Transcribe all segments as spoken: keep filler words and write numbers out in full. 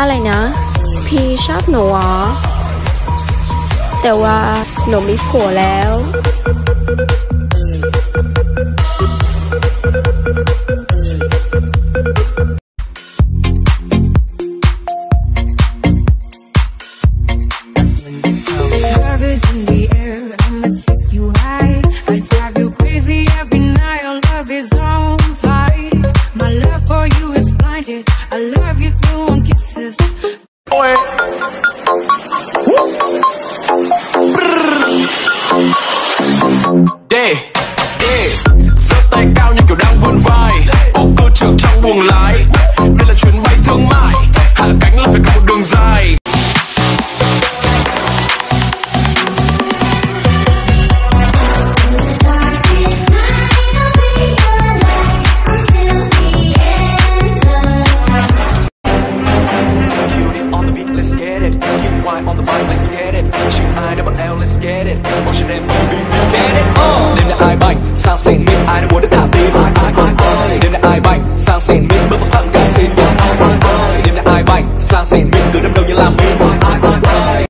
อะไรนะพี่ชอบหนูอ๋อแต่ว่าหนูมีผัวแล้ว Yeah, yeah. Giơ tay cao như kiểu đang vươn vai, ô cơ trưởng trong buồng lái. Đây là chuyến bay thương mại, hạ cánh là phải có một đường dài. On the mic, let's get it. Chữ I double L, let's get it. Motion and baby, get it. Uh. Đêm nay ai bành, sang xịn mít, ai đã muốn được thả tim. Ai ai ai ai. Đêm nay ai bành, sang xịn mít, bước vào thẳng càng xin. Ai ai ai. Đêm nay ai bành, sang xịn mít, từ đêm đầu như làm mít. Ai ai ai ai.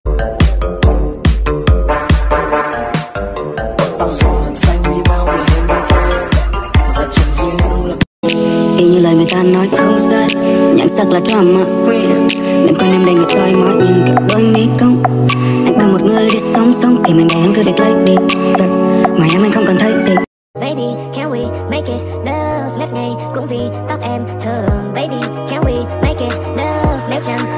Y như lời người ta nói không sai, nhận sắc là drama queen. Đừng con em đầy người soi mói nhìn kiểu đôi mi cong. Anh cần một người đi sống sống thì mình để em cứ việc lấy đi rồi. Ngoài em anh không còn thấy gì. Baby, can we make it love? Let ngày cũng vì tóc em thường. Baby, can we make it love? Nếu chẳng